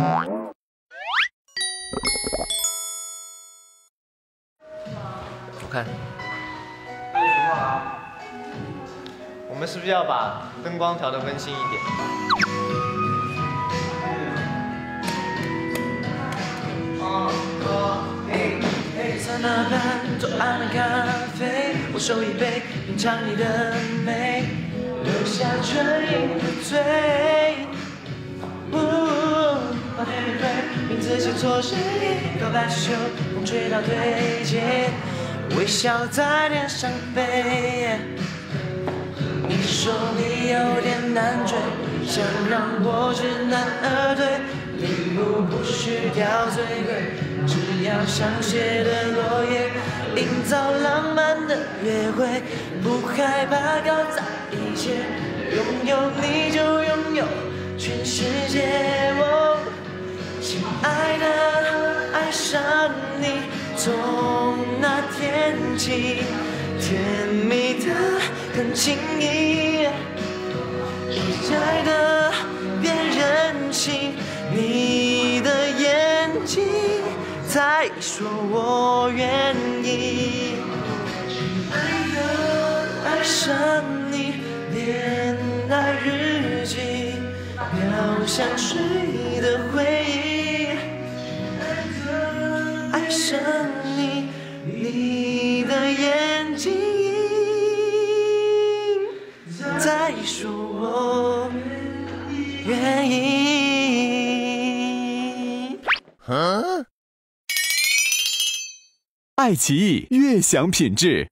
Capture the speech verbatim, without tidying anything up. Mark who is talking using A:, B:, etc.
A: 我看。
B: 我们是不是要把灯光调得温馨一点？哦哦嘿嘿，在那边左岸的咖啡，我手一杯，品尝你的美，留下唇印的嘴。把甜蜜对，名字写错声音，告白气球，风吹到对街，微笑在脸上飞。 你说你有点难追，想让我知难而退。礼物不需挑最贵，只要香榭的落叶，营造浪漫的约会，不害怕搞砸一切。拥有你就拥有全世界。哦，亲爱的，爱上你，从那天起。 甜蜜的更轻易，亲爱的别任性，你的眼睛在说我愿意。亲爱的，爱上你，恋爱日记，飘香水的回忆。爱上你，你的眼睛。 再说我愿意。
C: 爱奇艺悦享品质。